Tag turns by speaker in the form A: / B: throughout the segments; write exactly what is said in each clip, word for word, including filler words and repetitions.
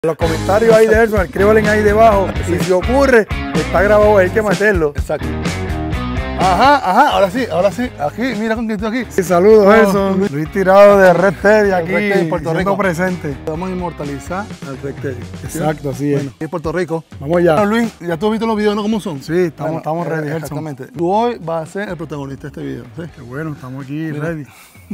A: En los comentarios ahí de Gerson, escríbanle ahí debajo. Si se ocurre, está grabado, hay que meterlo.
B: Exacto. Ajá, ajá, ahora sí, ahora sí. Aquí, mira con quién estoy aquí.
A: Saludos, oh, Gerson. Luis. Luis Tirado de Red Teddy aquí,
B: Red Teddy, Puerto Rico.
A: presente.
B: Vamos a inmortalizar al Red Teddy.
A: Exacto, así es.
B: Bueno, aquí en Puerto Rico.
A: Vamos ya.
B: Bueno, Luis, ya tú has visto los videos, ¿no? ¿Cómo son?
A: Sí, estamos,
B: bueno,
A: estamos ready, Gerson.
B: Exactamente. Tú hoy vas a ser el protagonista de este video, ¿sí?
A: Qué bueno, estamos aquí
B: mira.
A: ready.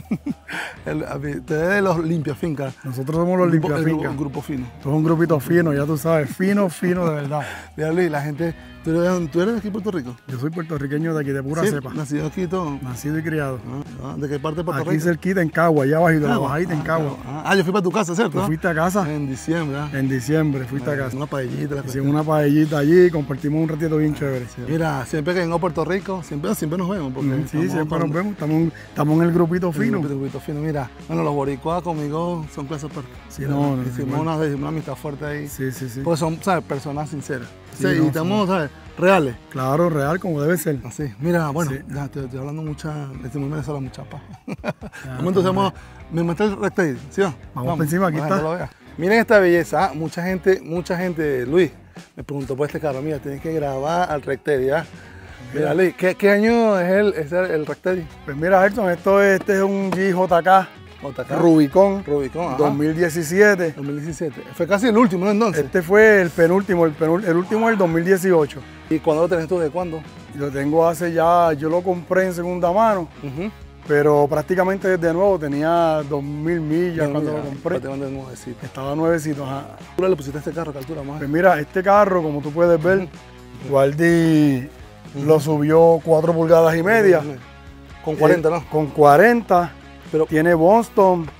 B: Ustedes de los limpiafincas.
A: Nosotros somos los limpiafincas.
B: Un grupo fino.
A: Tú eres un grupito fino, ya tú sabes, fino, fino de verdad.
B: Mira, Luis, la gente, ¿tú eres, ¿tú eres de aquí Puerto Rico?
A: Yo soy puertorriqueño de aquí, de pura
B: sí,
A: cepa.
B: Nacido aquí y todo.
A: Nacido y criado.
B: Ah, ¿de qué parte de Puerto
A: aquí
B: Rico?
A: Aquí cerquita, en Cagua, allá abajo, de la bajadita
B: ah,
A: en Cagua.
B: Ah, ah, yo fui para tu casa, ¿cierto?
A: ¿Tú fuiste a casa?
B: En diciembre. ¿eh?
A: En diciembre fuiste
B: bueno,
A: a casa.
B: Una paellita.
A: Hicimos una paellita allí, compartimos un ratito bien chévere.
B: Sí. Mira, siempre que vengo a Puerto Rico, siempre, siempre nos vemos. Porque
A: mm, sí, siempre nos vemos. Estamos, estamos en el grupito fino.
B: En el grupito fino, mira. Bueno, los boricuas conmigo son clases perfectas.
A: Sí, no, no,
B: hicimos una, una amistad fuerte ahí.
A: Sí, sí, sí.
B: Porque son, ¿sabes? Personas sinceras.
A: Sí,
B: sí,
A: no,
B: y estamos, ¿sabes? Reales.
A: Claro, real, como debe ser.
B: Así. Mira, bueno,
A: sí.
B: ya te estoy hablando mucha, estoy muy Venezuela, mucha paz. Momento hacemos, me meto el Red Teddy, ¿sí? Vamos,
A: Vamos por encima, aquí está.
B: Miren esta belleza, mucha gente, mucha gente, Luis, me preguntó por este carro, mira, tienes que grabar al Red Teddy, ¿ya? Mira, Luis, ¿qué, qué año es el, es el, el Red Teddy?
A: Pues mira, Gerson, esto es, este es un G J K.
B: J K.
A: Rubicon,
B: Rubicon ajá.
A: dos mil diecisiete.
B: dos mil diecisiete. Fue casi el último, ¿no? Entonces.
A: Este fue el penúltimo, el, penúltimo, el último es el dos mil dieciocho.
B: ¿Y cuándo lo tenés tú? ¿De cuándo?
A: Lo tengo hace ya, yo lo compré en segunda mano, uh-huh. pero prácticamente desde nuevo tenía dos mil millas cuando lo compré.
B: Te mandé nuevecito.
A: Estaba nuevecito, ajá.
B: ¿Tú le pusiste a este carro? ¿Qué altura más?
A: Pues mira, este carro, como tú puedes ver, uh-huh. Guardi uh-huh. lo subió cuatro pulgadas y media. Uh-huh.
B: Con cuarenta,
A: eh,
B: ¿no?
A: Con cuarenta.
B: Pero,
A: tiene Boston, wow.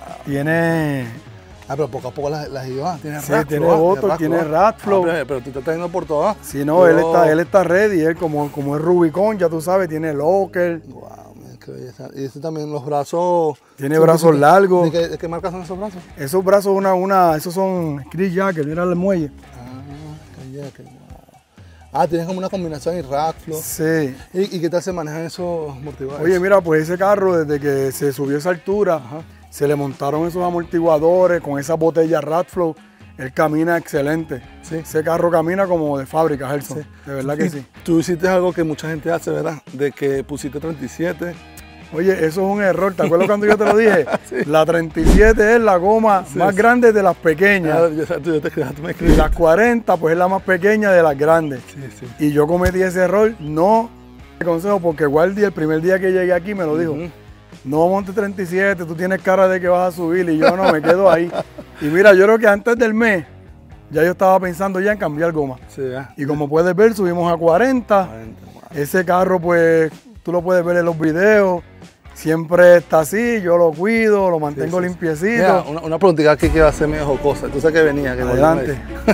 A: tiene...
B: Ah, pero poco a poco las la llevas, tiene
A: sí,
B: Ratflow,
A: tiene Boston, tiene Ratflow.
B: Ah, pero, pero tú te estás yendo por todas.
A: Sí, no, pero... él, está, él está ready, él como, como es Rubicon, ya tú sabes, tiene locker.
B: Wow, qué belleza. Y ese también, los brazos...
A: Tiene brazos
B: de,
A: largos.
B: ¿De qué, ¿De qué marca son esos brazos?
A: Esos brazos, una, una, esos son Chris Jacker, mira el muelle.
B: Ah, Chris Jacker. Ah, tienes como una combinación y Ratflow.
A: Sí.
B: ¿Y, ¿Y qué tal se manejan esos amortiguadores?
A: Oye, mira, pues ese carro, desde que se subió esa altura, ajá. se le montaron esos amortiguadores con esa botella Ratflow. Él camina excelente. Sí. Ese carro camina como de fábrica, Gerson. Sí. De verdad que sí.
B: Tú hiciste algo que mucha gente hace, ¿verdad? De que pusiste treinta y siete.
A: Oye, eso es un error. ¿Te acuerdas cuando yo te lo dije? Sí. La treinta y siete es la goma sí, más sí. grande de las pequeñas.
B: Ah, yo, yo, yo te, tú me
A: y las cuarenta, pues es la más pequeña de las grandes.
B: Sí, sí.
A: Y yo cometí ese error. No te consejo, porque Guardi el primer día que llegué aquí me lo dijo. Uh-huh. No monte treinta y siete, tú tienes cara de que vas a subir. Y yo no, me quedo ahí. Y mira, yo creo que antes del mes, ya yo estaba pensando ya en cambiar goma.
B: Sí, ya.
A: Y como puedes ver, subimos a cuarenta. cuarenta wow. Ese carro, pues, tú lo puedes ver en los videos. Siempre está así, yo lo cuido, lo mantengo sí, sí, limpiecito.
B: Mira, una, una preguntita aquí que va a ser medio jocosa. Tú sabes que venía. Que
A: adelante.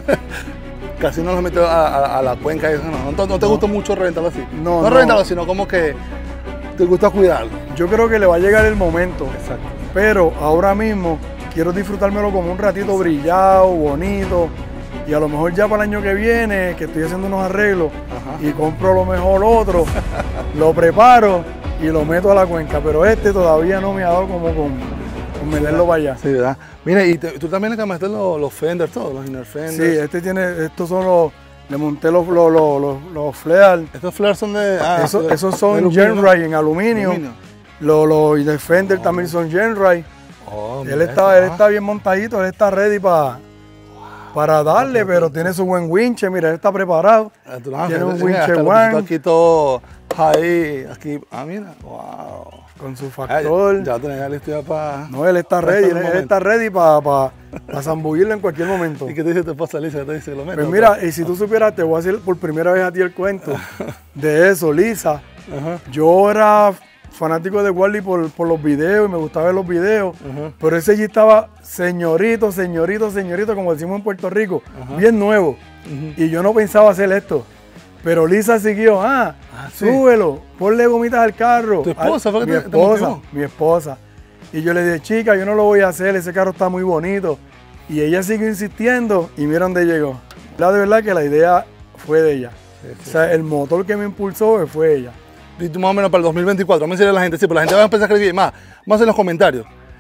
B: Casi no lo metió a, a, a la cuenca. Y eso, no, no, no te no. gustó mucho reventarlo así.
A: No,
B: no,
A: no
B: reventarlo, sino como que te gusta cuidarlo.
A: Yo creo que le va a llegar el momento.
B: Exacto.
A: Pero ahora mismo quiero disfrutármelo como un ratito sí. brillado, bonito. Y a lo mejor ya para el año que viene, que estoy haciendo unos arreglos Ajá. y compro lo mejor otro, lo preparo y lo meto a la cuenca, pero este todavía no me ha dado como con, con meterlo para allá.
B: Sí, ¿verdad? Mira, y te, tú también le cambiaste los, los fenders, todos, los inner fenders.
A: Sí, este tiene, estos son los, le monté los, los, los, los, los flares.
B: Estos flares son de... Ah,
A: esos,
B: de,
A: esos son Genray en aluminio. aluminio. Los, los inner fenders oh. también son Genray. Oh, él, está, él está bien montadito, él está ready para... para darle, okay, pero okay. tiene su buen winche, mira, él está preparado.
B: Ah, no,
A: tiene un
B: sí,
A: winche
B: one. Aquí todo ahí, aquí, ah, mira, wow.
A: Con su factor.
B: Ah, ya, ya tenés listo ya para...
A: No, él está ready, él, él está ready para pa, pa zambullirlo en cualquier momento.
B: ¿Y qué te dice tu esposa Lisa? ¿Qué te dice que lo meto?
A: Pues mira, y si tú supieras, te voy a hacer por primera vez a ti el cuento de eso, Lisa. Ajá. Yo era fanático de Wally por, por los videos y me gustaba ver los videos, uh-huh. pero ese allí estaba señorito, señorito, señorito, como decimos en Puerto Rico, uh-huh. bien nuevo. Uh-huh. Y yo no pensaba hacer esto. Pero Lisa siguió, ah, ah sí. súbelo, ponle gomitas al carro.
B: ¿Tu esposa fue que
A: mi
B: te,
A: esposa,
B: te
A: mi esposa. Y yo le dije, chica, yo no lo voy a hacer, ese carro está muy bonito. Y ella siguió insistiendo y mira dónde llegó. La de verdad que la idea fue de ella. Sí, sí, o sea, sí. el motor que me impulsó fue ella.
B: Y tú más o menos para el dos mil veinticuatro, vamos a decirle a la gente, sí, pero la gente va a empezar a escribir más, más en los comentarios.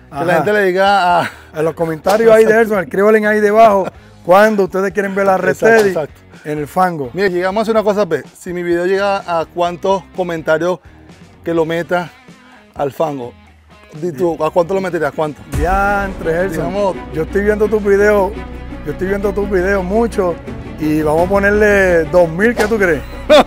B: Que la gente le diga a...
A: En los comentarios ahí de Gerson, escríbanle ahí debajo cuando ustedes quieren ver la Red
B: Exacto,
A: Teddy
B: exacto.
A: en el fango.
B: Mire, llegamos a hacer una cosa, pues. Si mi video llega a cuántos comentarios que lo meta al fango, ¿y tú, ¿a cuánto lo meterías? ¿Cuánto?
A: Diantre, Gerson.
B: Digamos-
A: Yo estoy viendo tus videos, yo estoy viendo tus videos mucho y vamos a ponerle dos mil, ¿qué tú crees?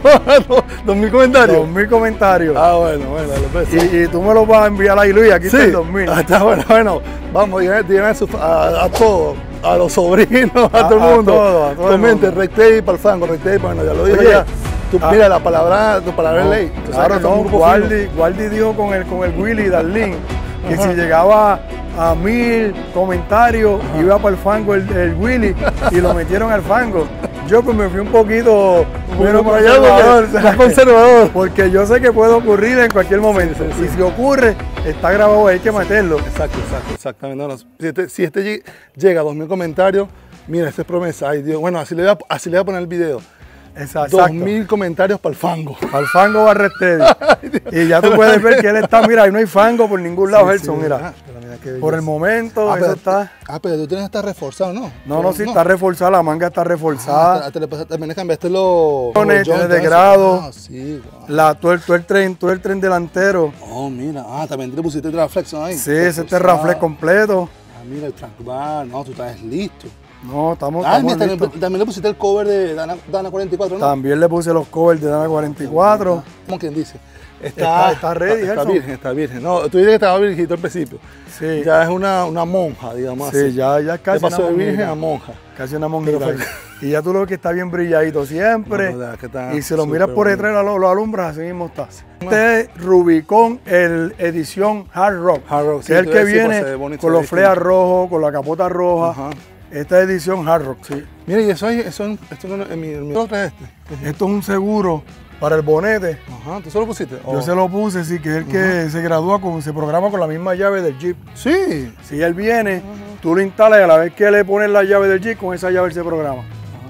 B: ¿Dos mil comentarios?
A: dos mil comentarios.
B: Ah, bueno, bueno, dale, pues.
A: Y, y tú me los vas a enviar ahí, Luis, aquí está
B: Sí,
A: el dos mil.
B: ah, está bueno, bueno, vamos, díganle, díganle a, su- a, a todos, a los sobrinos, a,
A: A-
B: todo el
A: a
B: mundo.
A: todo, a todo el
B: Comente,
A: mundo.
B: Red Teddy para el fango, Red Teddy, bueno, ya lo dije
A: Oye,
B: ya. Tú,
A: ah,
B: mira, la palabra, tu palabra
A: No,
B: es ley. Tú sabes
A: claro,
B: que somos
A: no,
B: un grupo
A: Guardi,
B: fino.
A: Guardi dijo con el, con el Willy Darlene que
B: Ajá.
A: si llegaba a mil comentarios iba para el fango el, el Willy y lo metieron al fango. Yo pues me fui un poquito menos
B: por allá,
A: conservador,
B: porque-
A: ¿sabes?
B: más conservador.
A: Porque yo sé que puede ocurrir en cualquier momento.
B: Sí, sí, sí.
A: Y si ocurre, está grabado, hay que meterlo.
B: Exacto, exacto, exactamente. No, no, si este, si este lleg- llega a dos mil comentarios, mira, esa es promesa. Ay, Dios. Bueno, así le voy a, así le voy a poner el video.
A: Exacto.
B: dos mil comentarios para el fango.
A: Al fango va a Red Teddy. Y ya tú puedes ver que él está, mira, ahí no hay fango por ningún lado,
B: Sí,
A: Gerson,
B: sí,
A: mira.
B: ah, pero mira qué
A: Por el
B: belleza.
A: momento,
B: Ah,
A: eso
B: pero,
A: está.
B: Ah, pero tú tienes que estar reforzado, ¿no?
A: No, no, sí, está reforzada, la manga está
B: Ah,
A: reforzada.
B: te le pasa- también le cambiaste los...
A: Jones,
B: los
A: tiene
B: joints,
A: de
B: eso.
A: grado.
B: Ah, sí, guau.
A: La, todo, el, todo el tren, todo el tren delantero.
B: Oh, mira. Ah, también le pusiste Terraflexion ahí.
A: Sí, ese Terraflex completo.
B: Ah, mira, el track bar. No, tú estás listo.
A: No, estamos,
B: Ah,
A: estamos
B: mira, también,
A: listos.
B: también le pusiste el cover de Dana, Dana cuarenta y cuatro, ¿no?
A: También le puse los covers de Dana cuarenta y cuatro.
B: ¿Cómo quien dice?
A: Está- está ready,
B: Está
A: Gerson.
B: virgen, está virgen. No, tú dices que estaba virgito al principio.
A: Sí,
B: Ya es una, una monja, digamos
A: sí,
B: así.
A: ya, ya es
B: Le
A: casi
B: pasó
A: una
B: de virgen
A: monjita.
B: a monja.
A: Casi una monjita.
B: Pero-
A: Y ya tú lo ves que está bien brilladito siempre.
B: No, no, que está
A: y si lo
B: súper
A: miras por
B: bonito.
A: detrás, lo, lo alumbras, así mismo está. Este es Rubicon, el edición Hard Rock.
B: Hard Rock,
A: que
B: sí,
A: es el
B: te iba
A: que
B: a decir, pues,
A: viene
B: se ve bonito,
A: con
B: se ve
A: los fleas
B: distinto.
A: rojos, con la capota roja.
B: Ajá.
A: Esta edición Hard Rock, sí.
B: Mira, y eso ahí, eso, en- esto en, en mi, en mi otro trae este.
A: Esto es un seguro para el bonete.
B: Ajá, ¿tú se lo pusiste?
A: Yo
B: Oh.
A: se lo puse, sí, que es el que se gradúa, con, se programa con la misma llave del Jeep.
B: Sí.
A: Si él viene, tú lo instalas y a la vez que le pones la llave del Jeep, con esa llave él se programa.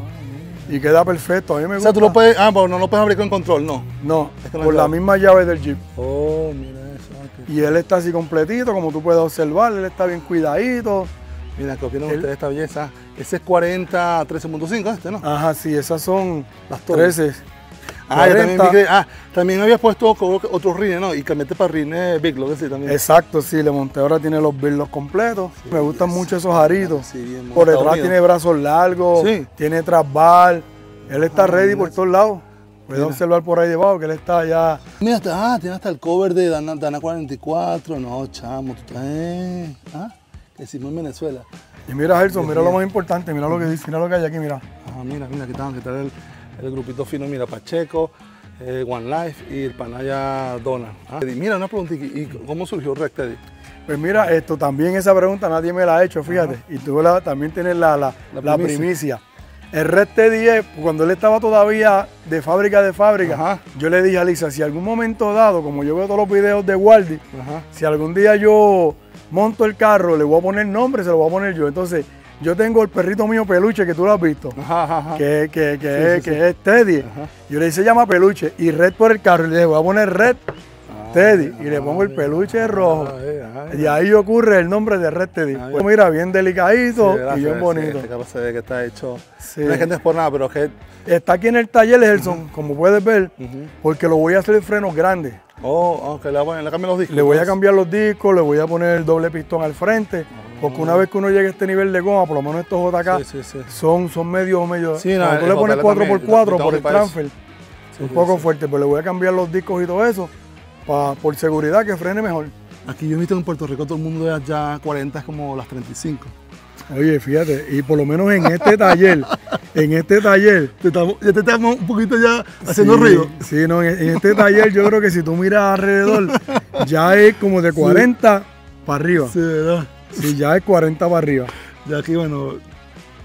A: Y queda perfecto, a mí me
B: O
A: gusta.
B: sea, tú lo puedes, ah, pero no lo puedes abrir con control, no.
A: No,
B: Es que no
A: con
B: es
A: la
B: llave.
A: misma llave del Jeep.
B: Oh, mira eso. ok.
A: Y él está así completito, como tú puedes observar, él está bien cuidadito.
B: Mira, ¿qué opinan
A: El-
B: ustedes de esta belleza? Ese es cuarenta trece punto cinco, este, ¿no?
A: Ajá, sí, esas son
B: Las torres.
A: trece.
B: Ah, yo también vi
A: cuarenta.
B: que, ah, también habías puesto co- otros rines, ¿no? Y cambiaste para rines Big, lo que sí también.
A: Exacto, sí, le monté ahora tiene los birlos completos. Me gustan mucho esos aritos.
B: Sí, bien,
A: Por
B: Estados
A: detrás
B: Unidos.
A: tiene brazos largos,
B: Sí.
A: tiene trasbar. Él está
B: Ah,
A: ready
B: mira
A: por
B: eso.
A: todos lados. Puedes
B: Mira.
A: observar por ahí debajo que él está ya.
B: Mira, hasta, ah, tiene hasta el cover de Dana, Dana cuarenta y cuatro. No, chamo, tú estás, eh, ah, que hicimos en Venezuela.
A: Y mira, Gerson,
B: Dios
A: mira lo
B: mío.
A: más importante, mira lo que dice, mira lo que hay aquí, mira.
B: Ah, mira, mira, aquí está, aquí está el, el grupito fino, mira, Pacheco, eh, One Life y el Panaya Donald. Ah, y mira, una preguntita, ¿y cómo surgió Red Teddy?
A: Pues mira, esto también esa pregunta nadie me la ha hecho, fíjate. Y tú la- también tienes la, la,
B: La
A: la
B: primicia.
A: primicia. El Red Teddy es, cuando él estaba todavía de fábrica de fábrica,
B: Ajá.
A: yo le dije a Lisa, si algún momento dado, como yo veo todos los videos de Waldi,
B: Ajá.
A: si algún día yo monto el carro, le voy a poner nombre, se lo voy a poner yo. Entonces, yo tengo el perrito mío Peluche, que tú lo has visto,
B: Ajá, ajá, ajá.
A: que, que, que,
B: Sí,
A: es,
B: sí,
A: que
B: sí.
A: es Teddy.
B: Ajá.
A: Yo le dije, se llama Peluche, y Red por el carro, y le dije, voy a poner Red Teddy, y le pongo el peluche rojo.
B: Ah, eh, ah,
A: Y ahí ocurre el nombre de Red Teddy.
B: Ah,
A: Pues mira, bien delicadito
B: sí, gracias,
A: y bien
B: sí,
A: bonito.
B: Este carro se ve que está hecho.
A: Sí.
B: No es que no es por nada, pero que.
A: Está aquí en el taller, Gerson, como puedes ver,
B: Ujú.
A: porque lo voy a hacer en frenos grandes.
B: Oh, oh, que le, voy a- le cambio los discos.
A: Le voy a
B: pues.
A: cambiar los discos, le voy a poner el doble pistón al frente, porque una vez que uno llegue a este nivel de goma, por lo menos estos J K,
B: Sí, sí, sí.
A: son, son medio, medio.
B: Sí, no,
A: cuando tú
B: el
A: le pones
B: J K
A: cuatro por
B: también,
A: cuatro
B: yo
A: por
B: tengo
A: el
B: para eso.
A: transfer,
B: Sí,
A: un
B: sí,
A: poco
B: sí.
A: fuerte, pero le voy a cambiar los discos y todo eso, pa- por seguridad que frene mejor.
B: Aquí yo he visto en Puerto Rico todo el mundo ya, ya cuarenta es como las treinta y cinco.
A: Oye, fíjate, y por lo menos en este taller, en este taller,
B: Te estamos, ya te estamos un poquito ya haciendo
A: sí,
B: ruido.
A: Sí, no, en, en este taller yo creo que si tú miras alrededor, ya es como de cuarenta para arriba.
B: Sí, ¿verdad?
A: Sí, ya es cuarenta para arriba.
B: Ya aquí, bueno,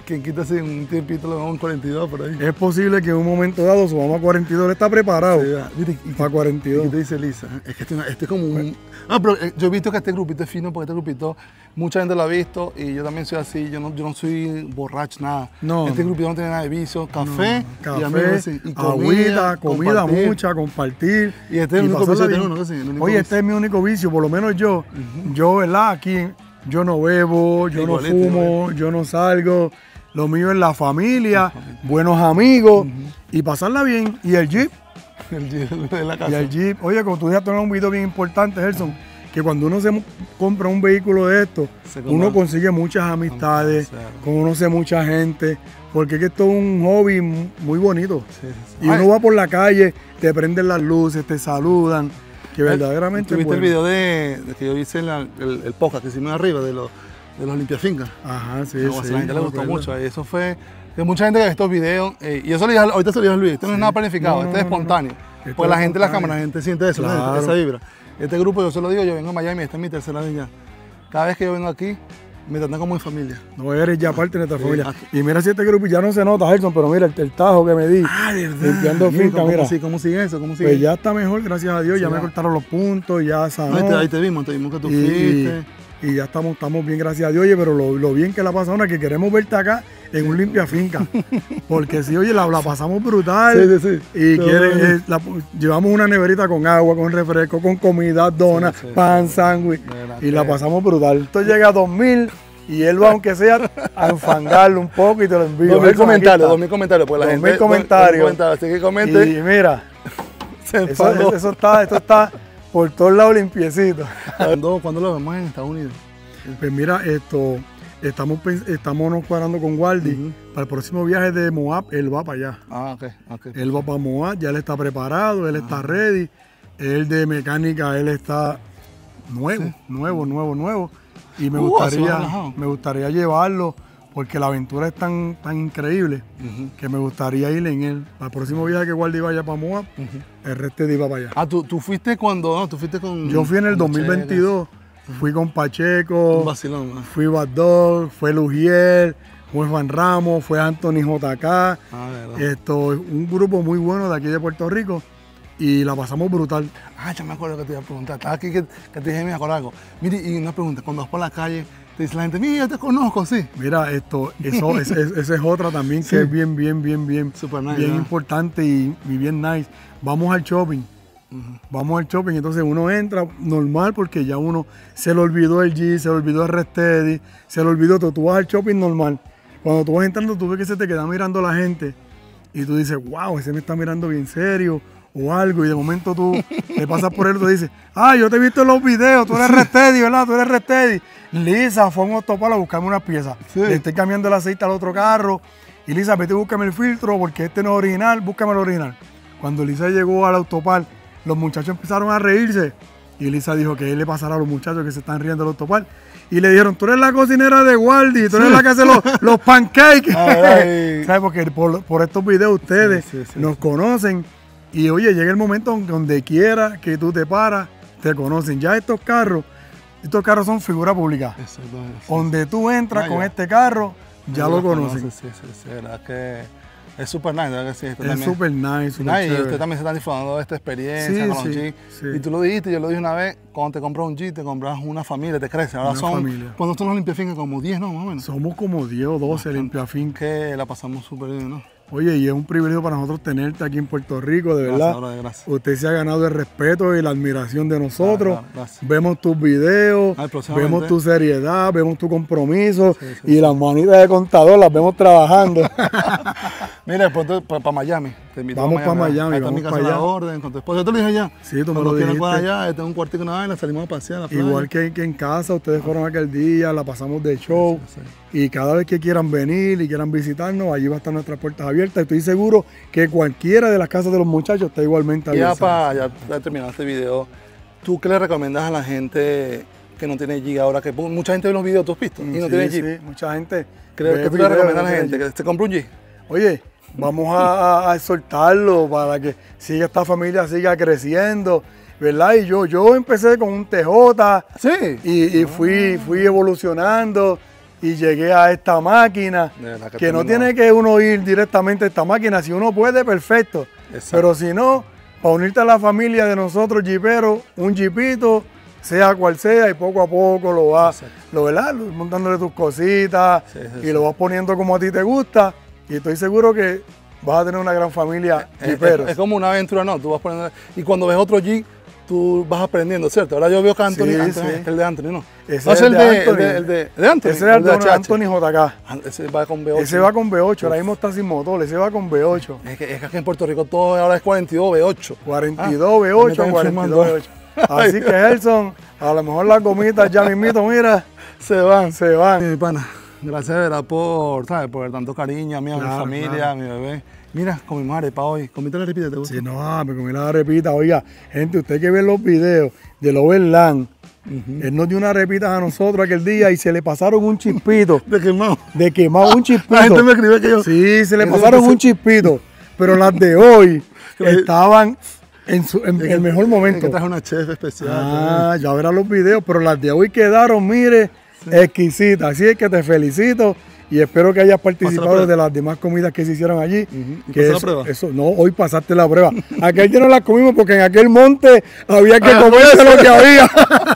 B: quien quita si un tiempito lo vamos a un cuarenta y dos por ahí.
A: Es posible que en un momento dado subamos a cuarenta y dos. Él está preparado
B: Sí, va. Mira, y,
A: para cuarenta y
B: ¿Y
A: dos.
B: qué te dice Lisa? Es que este, este es como un... Ah, pero eh, yo he visto que este grupito es fino porque este grupito, mucha gente lo ha visto y yo también soy así, yo no, yo no soy borracho, nada.
A: No,
B: Este
A: no.
B: grupito no tiene nada de vicio, café,
A: Café,
B: y amigos así, y
A: agüita, comida
B: compartir.
A: mucha, compartir.
B: Y este es el único
A: pasarla
B: vicio que
A: bien.
B: tengo, ¿no? Que sí, el único
A: Oye,
B: vicio.
A: este es mi único vicio, por lo menos yo. Yo, ¿verdad? Aquí yo no bebo, yo
B: Igualito,
A: no fumo,
B: igualito.
A: yo no salgo. Lo mío es la familia, buenos amigos y pasarla bien. Y el Jeep,
B: El Jeep de la
A: y
B: casa.
A: el Jeep. Oye, como tú dijiste en un video bien importante, Gerson, que cuando uno se mo- compra un vehículo de esto,
B: Se
A: uno
B: compra-
A: consigue muchas amistades,
B: Claro.
A: conoce mucha gente, porque es que esto es un hobby mu- muy bonito.
B: Sí, sí, sí.
A: Y
B: Ay,
A: uno va por la calle, te prenden las luces, te saludan, que verdaderamente es
B: ¿Tuviste el
A: bueno.
B: video de, de que yo hice en la- el, el podcast que hicimos arriba de los, de los limpiafincas?
A: Ajá, sí,
B: No,
A: sí.
B: a la gente le
A: me
B: gustó
A: acuerdo.
B: mucho. Y eso fue de mucha gente que ve estos videos. eh, y eso le dije, a- ahorita se lo dije a Luis. Esto no es nada planificado,
A: No, no,
B: esto es
A: no, no, no.
B: espontáneo.
A: Esto
B: Porque
A: es
B: la gente en la
A: espontáneo.
B: cámara, la gente siente eso, ¿no?
A: Claro.
B: esa vibra. Este grupo, yo se lo digo, yo vengo a Miami, esta es mi tercera vez ya. Cada vez que yo vengo aquí, me tratan como mi familia.
A: No eres ya parte de nuestra
B: Sí,
A: familia.
B: aquí-
A: Y mira si este grupo ya no se nota, Gerson, pero mira el, el tajo que me di.
B: Ah, de verdad.
A: Limpiando
B: Mira,
A: finca,
B: ¿cómo,
A: mira.
B: cómo sigue- ¿Cómo sigue eso? ¿Cómo sigue?
A: Pues ya está mejor, gracias a Dios.
B: Sí,
A: ya me
B: va.
A: cortaron los puntos, ya
B: No,
A: sanó.
B: ahí, te, ahí te vimos, te vimos que tú
A: y,
B: fuiste.
A: y, y ya estamos, estamos bien, gracias a Dios. Oye, pero lo, lo bien que la pasamos es que queremos verte acá en un limpia finca. Porque sí, oye, la, la pasamos brutal.
B: Sí, sí, sí.
A: Y
B: Todo
A: quiere-
B: bien.
A: eh, la- llevamos una neverita con agua, con refresco, con comida, donas,
B: Sí, sí,
A: pan,
B: sí.
A: sándwich.
B: De verdad
A: Y la
B: que-
A: pasamos brutal. Esto llega a dos mil y él va, aunque sea, a enfangarlo un poco y te lo envío.
B: Dos mil
A: Gerson, aquí
B: comentarios,
A: está.
B: dos mil comentarios. Pues la
A: Dos
B: gente,
A: mil comentarios.
B: Así que comente.
A: Y mira,
B: se
A: eso,
B: enfadó.
A: eso está, esto está por todos lados limpiecito.
B: ¿Cuándo, ¿Cuándo lo vemos en Estados Unidos?
A: Pues mira, esto, estamos, pens- estamos nos cuadrando con Waldi.
B: Ujú.
A: Para el próximo viaje de Moab, él va para allá.
B: Ah, ok, ok.
A: Él va para Moab, ya él está preparado, él está ready. Él de mecánica, él está nuevo,
B: Sí.
A: nuevo, nuevo, nuevo. Y me
B: Uh, así va
A: gustaría,
B: relajado.
A: me gustaría llevarlo porque la aventura es tan, tan increíble
B: Ujú,
A: que me gustaría ir en él. Para el próximo viaje que Waldi vaya para Moab,
B: ujú.
A: el resto iba para allá.
B: Ah, ¿tú, tú fuiste cuando, no, tú fuiste con...
A: Yo fui en el
B: con
A: dos mil veintidós, fui con Pacheco,
B: Un vacilón, ¿no?
A: fui Bad Dog, fue Lugier, fue Juan Ramos, fue Anthony J K.
B: Ah, verdad.
A: Esto, un grupo muy bueno de aquí de Puerto Rico y la pasamos brutal.
B: Ah, ya me acuerdo que te iba a preguntar. Estaba aquí que, que te dije, me acuerdo algo. Mire, y una pregunta, cuando vas por la calle, te dice la gente, mira, yo te conozco, sí.
A: Mira, esto, eso, es- es- esa es otra también que
B: Sí.
A: es bien, bien, bien, bien,
B: Super nice,
A: bien
B: ¿verdad?
A: importante y, y bien nice. Vamos al shopping. Vamos al shopping, entonces uno entra normal porque ya uno se le olvidó el G, se le olvidó el Resteady, se le olvidó todo. Tú vas al shopping normal. Cuando tú vas entrando, tú ves que se te queda mirando la gente y tú dices, wow, ese me está mirando bien serio o algo. Y de momento tú te pasas por él y tú dices, ah, yo te he visto en los videos, tú eres Resteady, ¿verdad? Tú eres Resteady. Lisa fue a un autopalo a buscarme unas piezas.
B: Sí.
A: Le estoy cambiando el aceite al otro carro. Y Lisa, vete, búscame el filtro porque este no es original, búscame el original. Cuando Lisa llegó al autopar, los muchachos empezaron a reírse. Y Lisa dijo que él le pasará a los muchachos que se están riendo del autopar. Y le dijeron, tú eres la cocinera de Waldi, tú eres la que hace los, los pancakes.
B: Ay.
A: ¿Sabes? Porque por, por estos videos ustedes
B: Sí, sí, sí,
A: nos conocen. Y oye, llega el momento donde, donde quiera que tú te paras, te conocen. Ya estos carros, estos carros son figura pública.
B: Exactamente. sí.
A: Donde tú entras
B: Ah,
A: con
B: ya.
A: este carro, ya
B: Yo
A: lo
B: los
A: conocen.
B: conoce, Sí, sí, sí, verdad que es súper nice, verdad que sí. Esto
A: Es
B: también-
A: súper nice, súper
B: Nah, y
A: chévere.
B: usted también se está disfrutando de esta experiencia
A: Sí,
B: con los
A: sí,
B: Jeep.
A: sí.
B: Y tú lo dijiste, yo lo dije una vez, cuando te compras un Jeep, te compras una familia, te crece. Ahora
A: Una
B: son,
A: familia.
B: cuando son los limpiafincas, como diez, ¿no? Más o menos.
A: Somos como diez o doce limpia finca.
B: Que la pasamos súper bien, ¿no?
A: Oye, y es un privilegio para nosotros tenerte aquí en Puerto Rico, de verdad.
B: Gracias, brother, gracias.
A: Usted se ha ganado el respeto y la admiración de nosotros.
B: Claro, claro, gracias.
A: Vemos tus videos,
B: Ay, próximamente.
A: vemos tu seriedad, vemos tu compromiso
B: Sí, sí,
A: y
B: sí.
A: las manitas de contador las vemos trabajando.
B: Mira, después para Miami. Te invito
A: Vamos
B: a
A: pa' Miami,
B: Ahí está
A: vamos
B: mi casa
A: pa'
B: a la
A: allá.
B: orden, con tu esposa. Yo te lo dije allá.
A: Sí, tú me
B: Cuando
A: lo
B: quieras por
A: dijiste.
B: allá, tengo un cuartico, una vaina, salimos a pasear a la playa.
A: Igual que, que en casa, ustedes fueron aquel día, la pasamos de show.
B: Sí, sí.
A: Y cada vez que quieran venir y quieran visitarnos, allí va a estar nuestras puertas abiertas. Estoy seguro que cualquiera de las casas de los muchachos está igualmente
B: Y ya
A: abierta.
B: para ya, ya terminar este video, ¿tú qué le recomiendas a la gente que no tiene Jeep ahora? Que mucha gente ve los videos, ¿tú has visto? Y no
A: Sí,
B: tiene Jeep.
A: sí, mucha gente.
B: ¿Qué,
A: ve
B: qué tú le
A: videos,
B: recomiendas a
A: no
B: la
A: tiene
B: gente?
A: Jeep.
B: ¿Que se compre un Jeep?
A: Oye, vamos a, a- a exhortarlo para que siga esta familia, siga creciendo, ¿verdad? Y yo, yo empecé con un T J
B: Sí.
A: y, y fui, fui evolucionando y llegué a esta máquina, que, que no tiene que uno ir directamente a esta máquina, si uno puede, perfecto. Exacto. Pero si no, para unirte a la familia de nosotros jeeperos, un jeepito, sea cual sea, y poco a poco lo vas, lo, ¿verdad? montándole tus cositas sí, sí, y sí. lo vas poniendo como a ti te gusta, y estoy seguro que vas a tener una gran familia jeeperos.
B: Es, es, es como una aventura, ¿no? Tú vas poniendo, y cuando ves otro jeep, tú vas aprendiendo, ¿cierto? Ahora yo veo que Anthony, sí, Anthony sí. es el de Anthony, ¿no?
A: Ese no, es el de, de, el de, el de, de Anthony.
B: Ese es el de,
A: el de Anthony J K.
B: Ese va con V ocho.
A: Ese va con V ocho, ahora mismo está sin motor, ese va con V ocho.
B: Es que, es que aquí en Puerto Rico todo ahora es cuarenta y dos V ocho.
A: cuarenta y dos V ocho, ah, cuarenta y dos V ocho. Así que Gerson, a lo mejor las gomitas ya mismito, mira,
B: se van.
A: Se van.
B: Mi pana, gracias de verdad por, ¿sabes? Por tanto cariño a mí, a claro, mi familia, claro. a mi bebé. Mira, comimos arepa hoy. ¿Comiste la arepita? ¿Te gusta?
A: Sí, no, me comí la arepita. Oiga, gente, usted que ve los videos del Overland, uh-huh. él nos dio una arepita a nosotros aquel día y se le pasaron un chispito.
B: ¿De quemado?
A: De quemado, un chispito.
B: La gente me escribe que yo...
A: Sí, se le pasaron un chispito. Pero las de hoy estaban en, su, en el mejor momento.
B: Es que traje una chef especial.
A: Ah, ¿no? Ya verás los videos, pero las de hoy quedaron, mire, sí. exquisitas. Así es que te felicito. Y espero que hayas participado de las demás comidas que se hicieron allí.
B: Uh-huh. ¿Y
A: que
B: eso,
A: la
B: prueba?
A: Eso, no, hoy pasaste la prueba. Aquel día no las comimos porque en aquel monte había que comerse lo que había.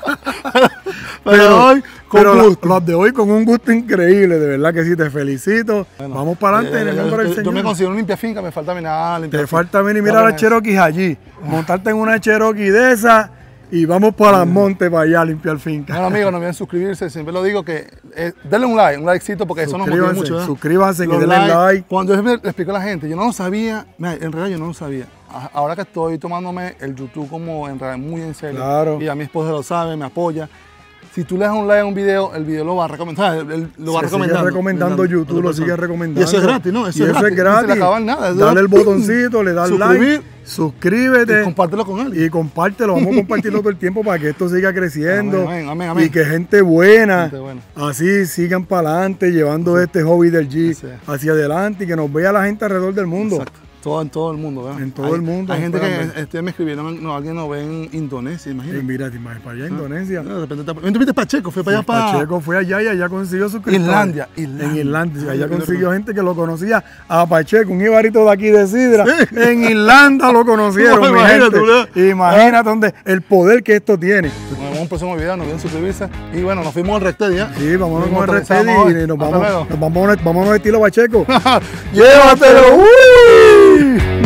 B: pero, pero hoy, con
A: pero
B: gusto.
A: La, las de hoy con un gusto increíble, de verdad que sí, te felicito. Bueno, Vamos para adelante eh, en el nombre
B: yo,
A: del
B: yo,
A: Señor.
B: Yo me considero un limpia finca, me falta venir a limpiar.
A: Te falta venir, mira las Cherokees allí, montarte en una Cherokee de esa. Y vamos para el monte para allá a limpiar finca.
B: Bueno, amigos, no olviden suscribirse. Siempre lo digo que eh, denle un like, un likecito, porque eso nos motiva mucho. ¿verdad?
A: Suscríbanse, que denle like. like.
B: Cuando yo le explico a la gente, yo no lo sabía, en realidad yo no lo sabía. Ahora que estoy tomándome el YouTube como en realidad muy en serio,
A: claro.
B: y a mi esposa lo sabe, me apoya. Si tú le das un like a un video, el video lo va a recomendar. Él, lo va
A: se
B: recomendando.
A: Sigue recomendando YouTube, lo sigue recomendando.
B: Y eso es gratis, ¿no? Eso
A: y
B: es
A: eso
B: gratis.
A: es gratis.
B: No se le acaba nada.
A: Dale el botoncito, le das like, suscríbete.
B: Y compártelo con alguien.
A: Y compártelo, vamos a compartirlo todo el tiempo para que esto siga creciendo.
B: Amén, amén, amén.
A: Y que gente buena,
B: gente buena.
A: así sigan para adelante, llevando sí. este hobby del Jeep sí. hacia adelante y que nos vea la gente alrededor del mundo.
B: Exacto. Todo, en todo el mundo, ¿verdad?
A: En todo
B: hay,
A: el mundo.
B: Hay gente que este, me escribieron, no, alguien nos ve en Indonesia, imagínate.
A: Y mira, te imaginas, para allá a Indonesia.
B: No, de repente, ¿dónde viste Pacheco? Fue para allá, para...
A: Pacheco fue allá y allá consiguió su
B: Islandia, Islandia.
A: En Irlanda, allá consiguió gente que lo conocía a Pacheco, un ibarito de aquí de Sidra. Sí. En Irlanda lo conocieron, no, mi imagínate, gente. Imagínate dónde, el poder que esto tiene.
B: Nos vemos en un próximo video, no olviden suscribirse. Y bueno, nos fuimos al Rectedi, ¿ya?
A: Sí, vámonos con el Rectedi y nos vamos, nos vamos, vámonos estilo Pacheco.
B: ¡Llévatelo!
A: ¡Uy!